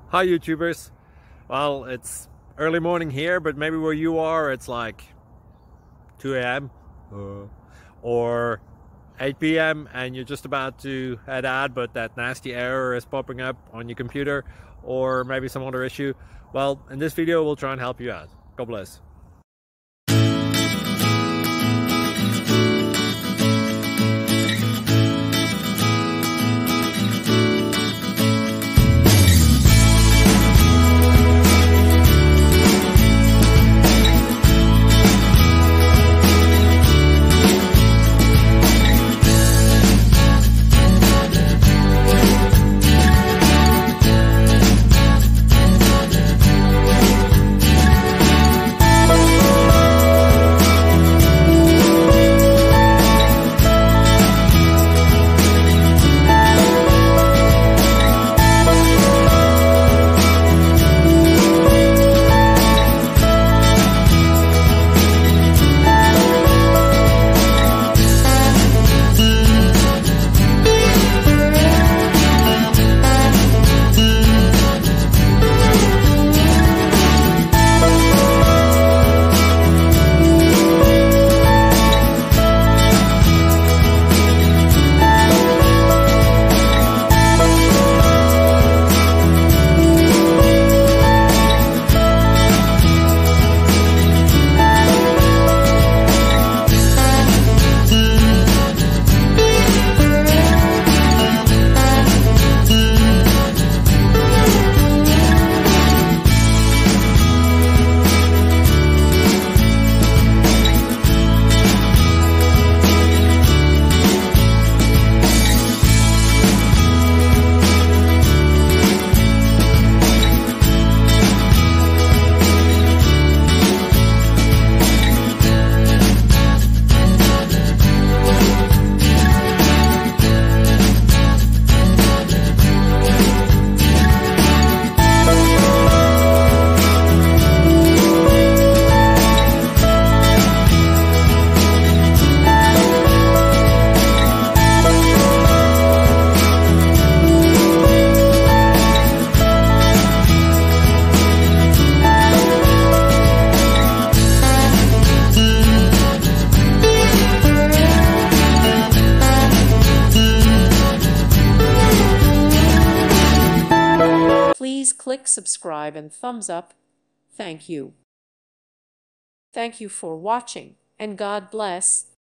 Hi YouTubers. Well, it's early morning here, but maybe where you are it's like 2 a.m. or 8 p.m. and you're just about to head out, but that nasty error is popping up on your computer, or maybe some other issue. Well, in this video we'll try and help you out. God bless. Please click subscribe and thumbs up. Thank you. Thank you for watching, and God bless.